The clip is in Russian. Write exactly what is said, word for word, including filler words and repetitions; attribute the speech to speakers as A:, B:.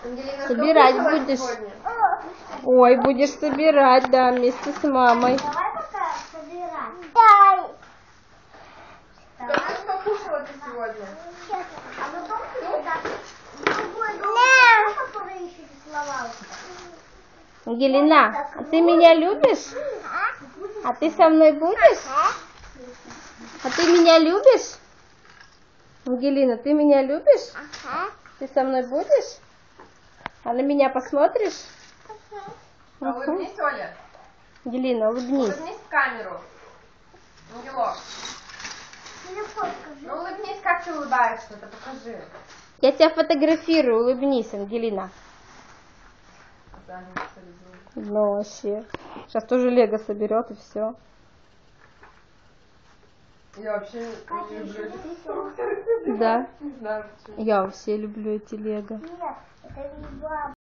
A: Ангелина,
B: Собирать будешь?
A: Сегодня?
B: Ой, будешь собирать, да, вместе с мамой.
C: Давай пока собирать. Дай.
A: Скажи, что кушала ты сегодня?
C: А потом ты так другой дом, который еще рисовался.
B: Ангелина, а ты меня любишь? А ты со мной будешь? А ты меня любишь? Ангелина, ты меня любишь? Ты со мной будешь? А на меня посмотришь?
A: А улыбнись, Оля.
B: Ангелина, улыбнись.
A: Улыбнись в камеру. Ангелок. Ну улыбнись, как ты улыбаешься-то, покажи.
B: Я тебя фотографирую, улыбнись, Ангелина. Ну вообще. Сейчас тоже Лего соберет и все.
A: Я вообще не люблю эти.
B: Да.
A: Не знаю почему.
B: Я вообще люблю эти Лего.
C: Нет, это не баба.